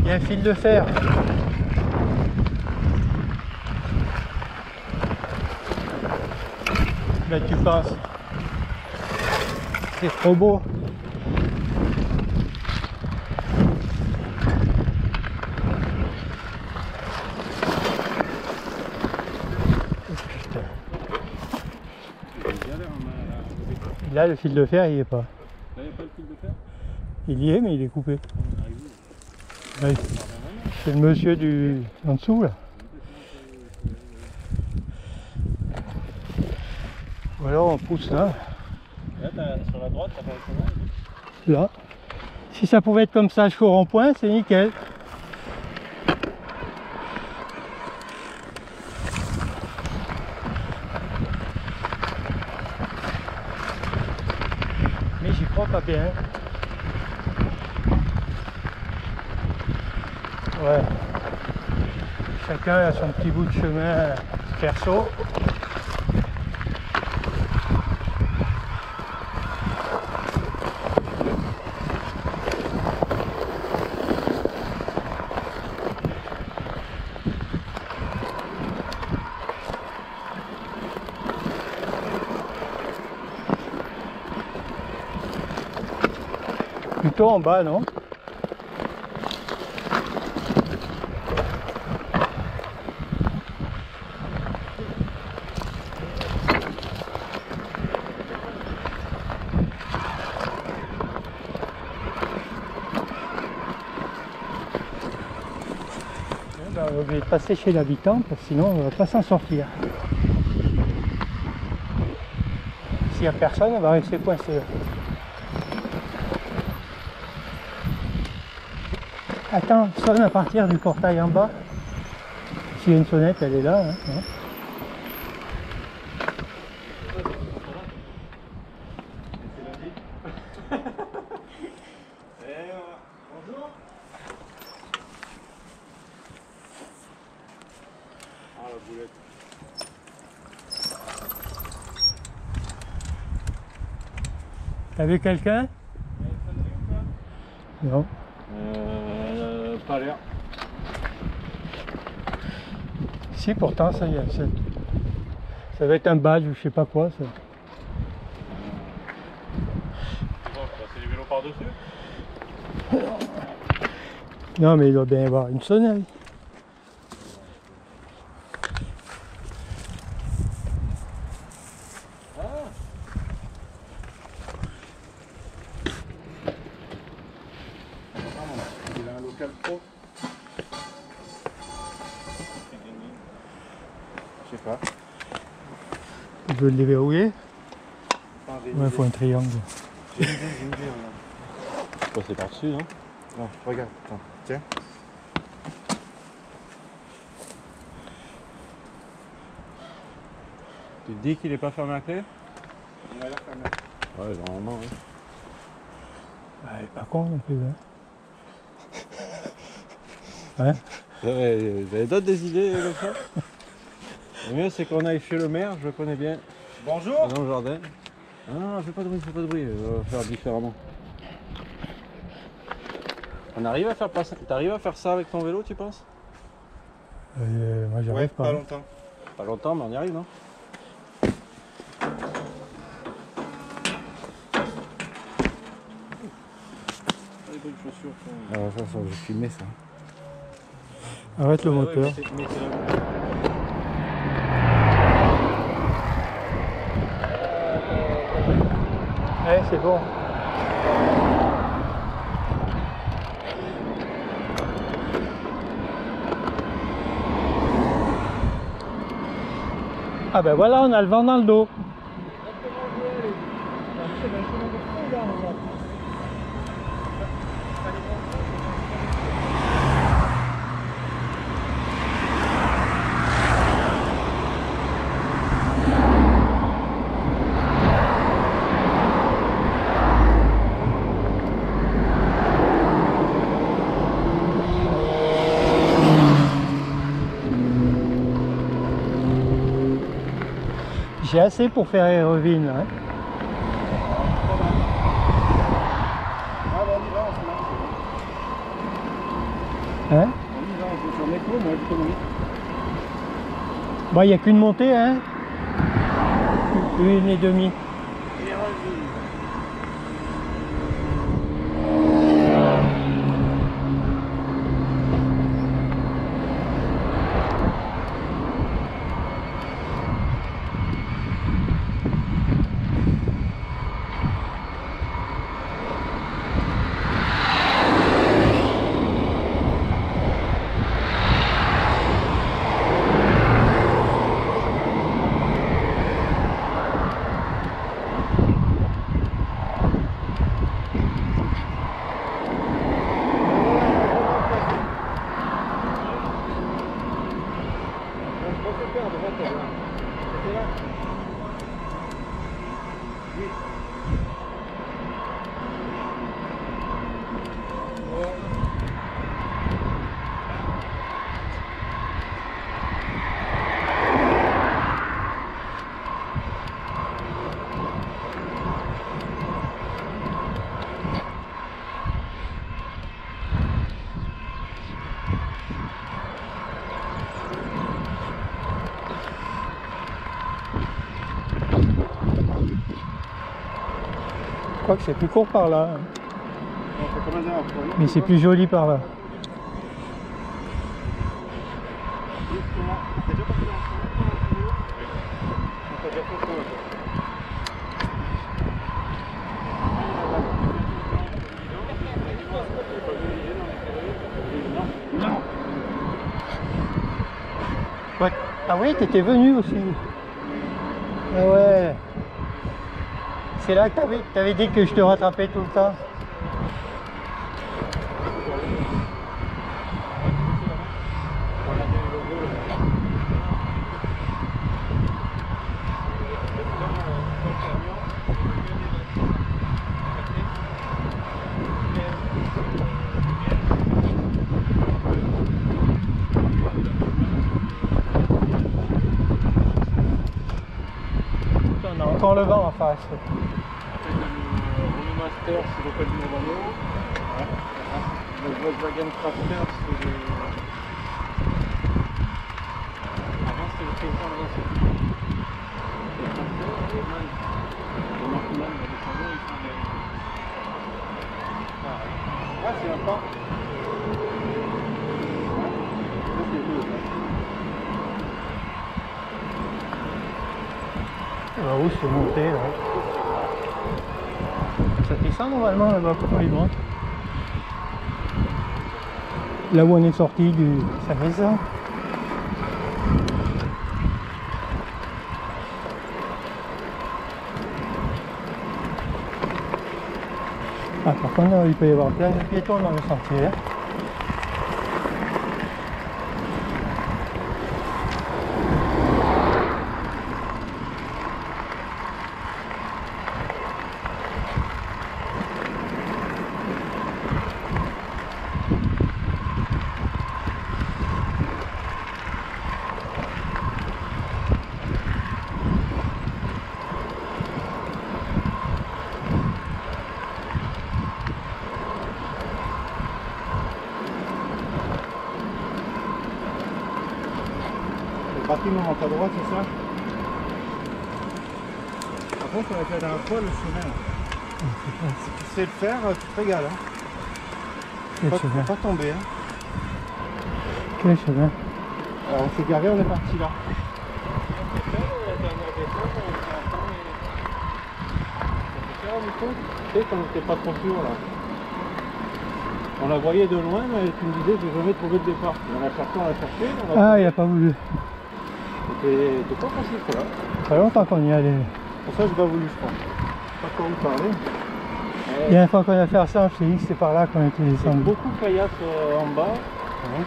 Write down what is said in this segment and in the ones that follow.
Il y a un fil de fer. Là tu passes. C'est trop beau. Là, le fil de fer, il n'y est pas. Là, il n'y a pas le fil de fer? Il y est, mais il est coupé. Ouais. C'est le monsieur en dessous, là. Ou alors on pousse là. Là, sur la droite, t'as pas comment? Là. Si ça pouvait être comme ça jusqu'au rond-point, c'est nickel. Mais j'y crois pas bien. Ouais. Chacun a son petit bout de chemin perso. Plutôt en bas, non? Ben, on va passer chez l'habitant, parce que sinon on ne va pas s'en sortir. S'il n'y a personne, on va rester coincé là. Attends, sonne à partir du portail en bas. S'il y a une sonnette, elle est là. Hein. Bonjour. Ah, la boulette. T'as vu quelqu'un? Non. Pas l'air. Si, pourtant, ça y est. Ça va être un badge ou je sais pas quoi. Ça. Bon, passer les vélos par-dessus? Non, mais il doit bien y avoir une sonnerie. Il a un local pro. Je sais pas. Il veut le déverrouiller? Enfin, Ouais, il faut un triangle. J'ai une idée, regarde. Je peux passer par-dessus, non? Non, regarde, attends, tiens. Tu te dis qu'il est pas fermé à clé? Il a l'air fermé. Ouais, normalement, oui. Ouais, pas con non plus, hein. Hein? Vous avez d'autres des idées comme ça? Le mieux c'est qu'on aille chez le maire, je le connais bien. Bonjour! Dans le jardin. Ah non, fais pas de bruit, on va faire différemment. On arrive à faire passer. T'arrives à faire ça avec ton vélo, tu penses? Moi j'y arrive pas. Pas longtemps. Pas longtemps, mais on y arrive, non? Les bonnes chaussures. Ah, ça, je vais filmer ça. Arrête le moteur. Ouais, c'est bon. Ah ben voilà, on a le vent dans le dos. J'ai assez pour faire Aéroville. Hein. Ah bah on y va, on se lance. Hein? Sur métro, moi l'économie. Bah, il n'y a qu'une montée, hein? 1,5. Je crois que c'est plus court par là. Mais c'est plus joli par là. Ouais. Ah oui, t'étais venu aussi. Ah ouais. C'est là que t'avais dit que je te rattrapais tout le temps. On a encore le vent en face. Master, c'est l'Opel du Navano. Le Volkswagen Crafter, c'est le... Avant c'était le président de l'Ancien. Le Crafter, le Marquinal va descendre, ils font des... Ah, c'est un pas. Ça c'est deux. Là-haut c'est monté là. Ça descend normalement là-bas, pourquoi il monte? Là où on est sorti du... ça descend. Ah, par contre là, il peut y avoir plein de piétons dans le sentier. Le bâtiment monte à droite, c'est ça? Par contre, on a fait la dernière fois le chemin. Si tu sais le faire, tu te régales. Hein. Quel Faut chemin? pas tomber. Hein. Quel chemin? Alors, on s'est garé, on est parti là. Tu sais, quand on n'était pas trop sûr là. On la voyait de loin, mais tu me disais que j'ai jamais trouvé de départ. On l'a cherché. Ah, il a pas voulu. C'était pas facile ça. Ça fait longtemps qu'on y allait. Pour ça, j'ai pas voulu, je crois. Pas quoi vous parler. La dernière fois qu'on a fait ça, je t'ai dit que c'était par là qu'on était Il y a descendu. beaucoup de caillasses en bas. Ouais.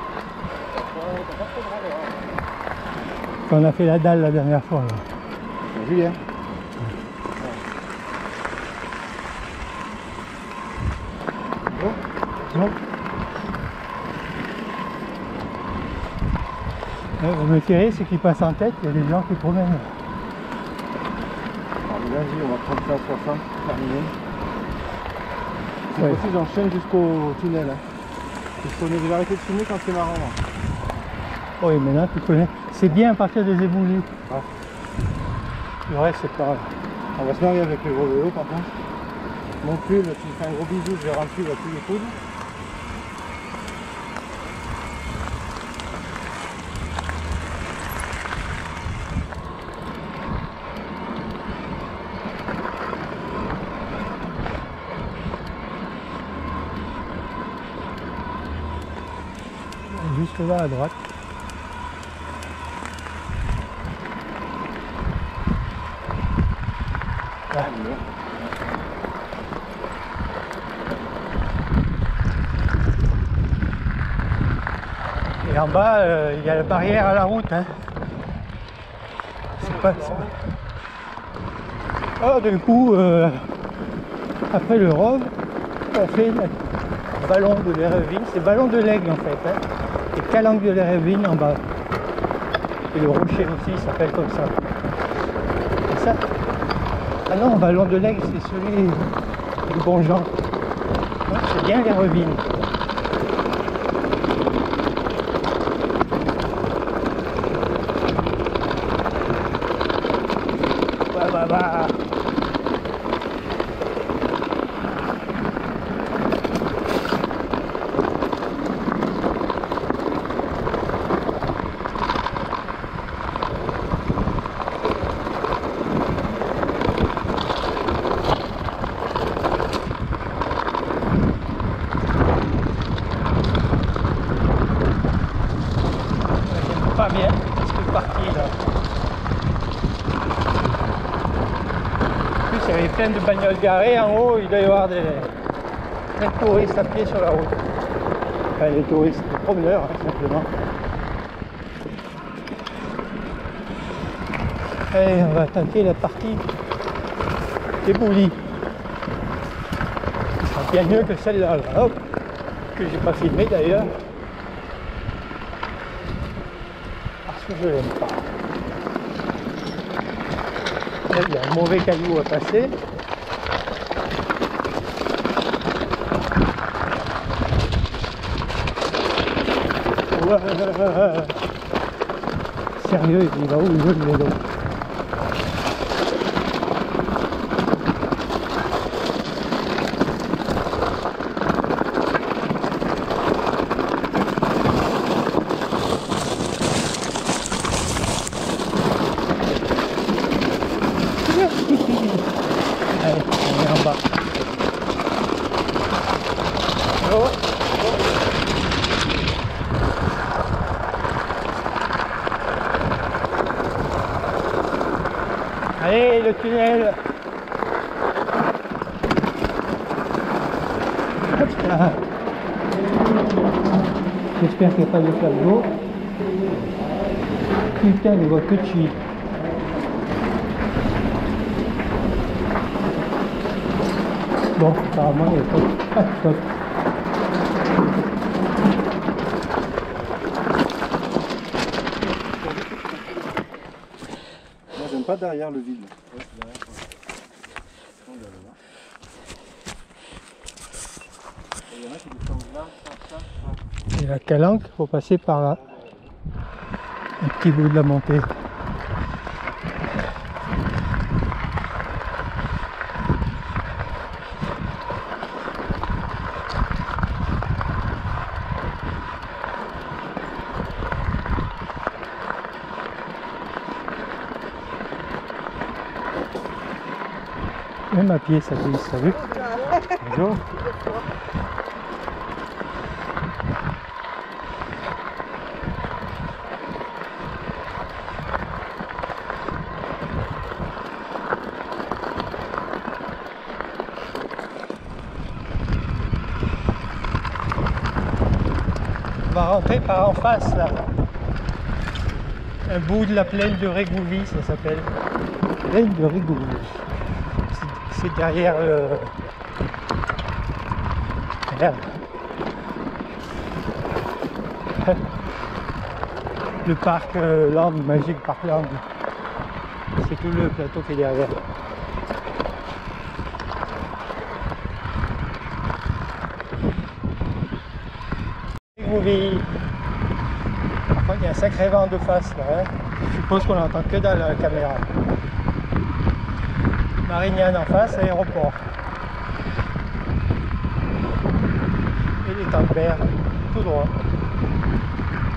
Quand on a fait la dalle la dernière fois. Là. Julien. Bon. Le métier, c'est qu'il passe en tête, il y a des gens qui promènent. Alors, vas-y, on va prendre ça à 60, terminé. C'est Ouais. possible, j'enchaîne jusqu'au tunnel. Hein. Il faut nous arrêter de filmer quand c'est marrant. Oui, maintenant tu connais. C'est bien à partir des éboulis. Ouais. Le reste, c'est pas. On va se marier avec le gros vélo par contre. Mon pull, tu me fais un gros bisou, je vais remplir à tous les coudes. Juste là à droite. Là. Et en bas, il y a la barrière à la route. Hein. C'est pas ça. Alors du coup, après le Rove, on fait le ballon de l'Héréville. C'est ballon de l'Aigle en fait. Hein. Et Calanque de l'Héréville en bas. Et le rocher aussi s'appelle comme ça. C'est ça. Ah non, ballon de l'Aigle, c'est celui du Bon Jean. C'est bien l'Héréville. Bah. Pas bien, parce que parti là. En plus, il y avait plein de bagnoles garées en haut, il doit y avoir plein de touristes à pied sur la route. Enfin, les touristes, les promeneurs, hein, simplement. Allez, on va attaquer la partie éboulie. Ce sera bien mieux que celle-là, là. Hop, que j'ai pas filmé d'ailleurs. Parce que je l'aime pas. Là, il y a un mauvais caillou à passer. Ouais. Sérieux, il va où le vélo? Allez, on est en bas. Oh. Allez, le tunnel. J'espère qu'il n'y a pas de flaque d'eau. Putain, je vois que de chi. Bon, apparemment, il n'y a pas de stop. Moi, j'aime pas derrière le vide. Et la Calanque, il faut passer par là. Un petit bout de la montée. Même à pied, ça glisse, t'as vu? Bonjour. On va rentrer par en face là. Un bout de la plaine de Régouvy, ça s'appelle. Plaine de Régouvy. C'est derrière le... Merde. Le parc Land, Magic Park Land. C'est tout le plateau qui est derrière. Varsovie. Par contre, il y a un sacré vent de face là. Hein. Je suppose qu'on n'entend que dans la caméra. Marignane en face, aéroport. Et les Tempères, tout droit.